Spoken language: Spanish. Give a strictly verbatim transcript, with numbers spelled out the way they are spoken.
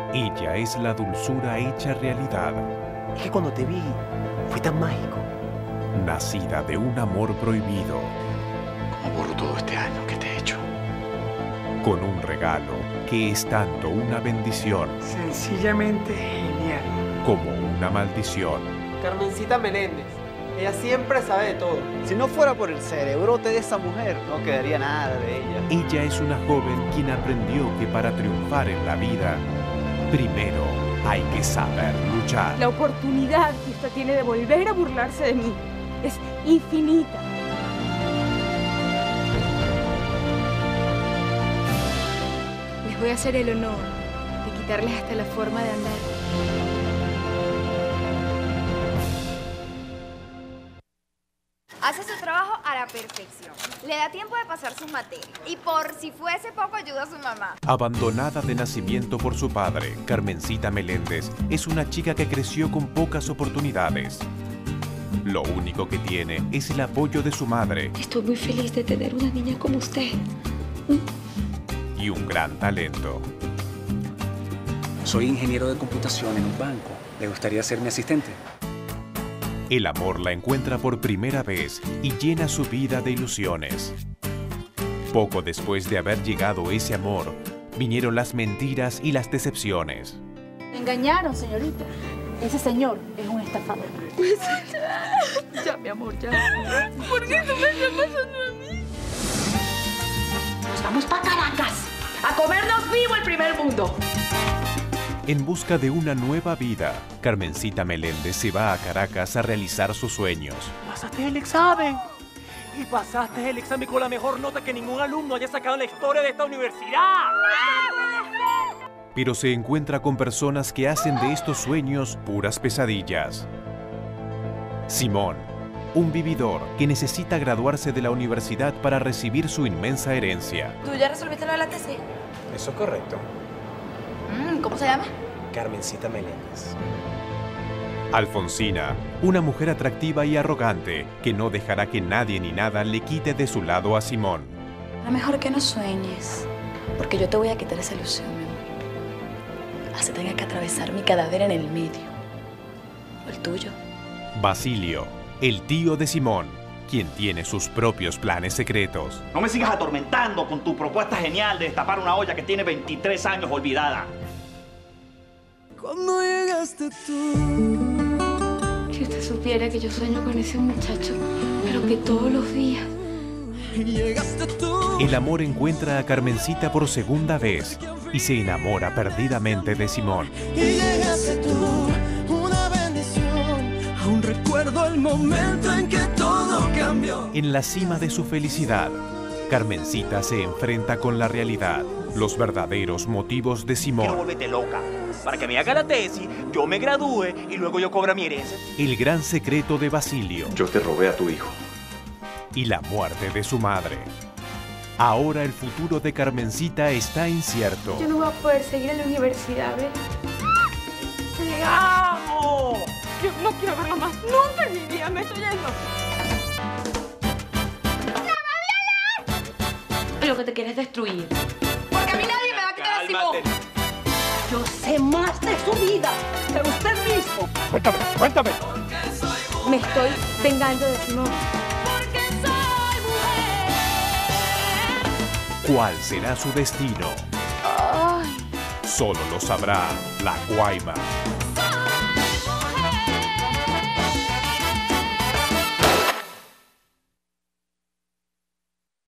Ella es la dulzura hecha realidad. Es que cuando te vi, fue tan mágico. Nacida de un amor prohibido. ¿Cómo borro todo este año que te he hecho? Con un regalo que es tanto una bendición. Sencillamente genial. Como una maldición. Carmencita Meléndez. Ella siempre sabe de todo. Si no fuera por el cerebrote de esa mujer, no quedaría nada de ella. Ella es una joven quien aprendió que para triunfar en la vida, primero hay que saber luchar. La oportunidad que usted tiene de volver a burlarse de mí es infinita. Les voy a hacer el honor de quitarles hasta la forma de andar. Hace su trabajo a la perfección. Le da tiempo de pasar sus materias. Y por si fuese poco, ayuda a su mamá. Abandonada de nacimiento por su padre, Carmencita Meléndez es una chica que creció con pocas oportunidades. Lo único que tiene es el apoyo de su madre. Estoy muy feliz de tener una niña como usted. Y un gran talento. Soy ingeniero de computación en un banco. ¿Le gustaría ser mi asistente? El amor la encuentra por primera vez y llena su vida de ilusiones. Poco después de haber llegado ese amor, vinieron las mentiras y las decepciones. Me engañaron, señorita. Ese señor es un estafador. Ya, mi amor, ya. ¿Por qué tú me estás pasando a mí? Nos vamos para Caracas a comernos vivo el primer mundo. En busca de una nueva vida, Carmencita Meléndez se va a Caracas a realizar sus sueños. Pasaste el examen. Y pasaste el examen con la mejor nota que ningún alumno haya sacado en la historia de esta universidad. Pero se encuentra con personas que hacen de estos sueños puras pesadillas. Simón, un vividor que necesita graduarse de la universidad para recibir su inmensa herencia. ¿Tú ya resolviste lo de la tesis? Eso es correcto. ¿Cómo se llama? Carmencita Meléndez. Alfonsina, una mujer atractiva y arrogante que no dejará que nadie ni nada le quite de su lado a Simón. Lo mejor que no sueñes, porque yo te voy a quitar esa ilusión, mi amor. Así tenga que atravesar mi cadáver en el medio. ¿O el tuyo? Basilio, el tío de Simón, quien tiene sus propios planes secretos. No me sigas atormentando con tu propuesta genial de destapar una olla que tiene veintitrés años olvidada. Cuando llegaste tú. Si usted supiera que yo sueño con ese muchacho, pero que todos los días. Llegaste tú. El amor encuentra a Carmencita por segunda vez y se enamora perdidamente de Simón. Y llegaste tú, una bendición. Aún recuerdo el momento en que todo cambió. En la cima de su felicidad, Carmencita se enfrenta con la realidad, los verdaderos motivos de Simón. Quiero volverte loca. Para que me haga la tesis, yo me gradúe y luego yo cobra mi herencia. El gran secreto de Basilio. Yo te robé a tu hijo. Y la muerte de su madre. Ahora el futuro de Carmencita está incierto. Yo no voy a poder seguir en la universidad, ¿ves? ¡Te amo! Yo no quiero verlo más. Nunca en mi vida me estoy yendo. Lo que te quieres destruir. Porque a mí nadie me va a quitar a Simón. Yo sé más de su vida que usted mismo. Cuéntame, cuéntame. Me estoy vengando de Simón. Porque soy mujer. ¿Cuál será su destino? Ay. Solo lo sabrá la Guaima.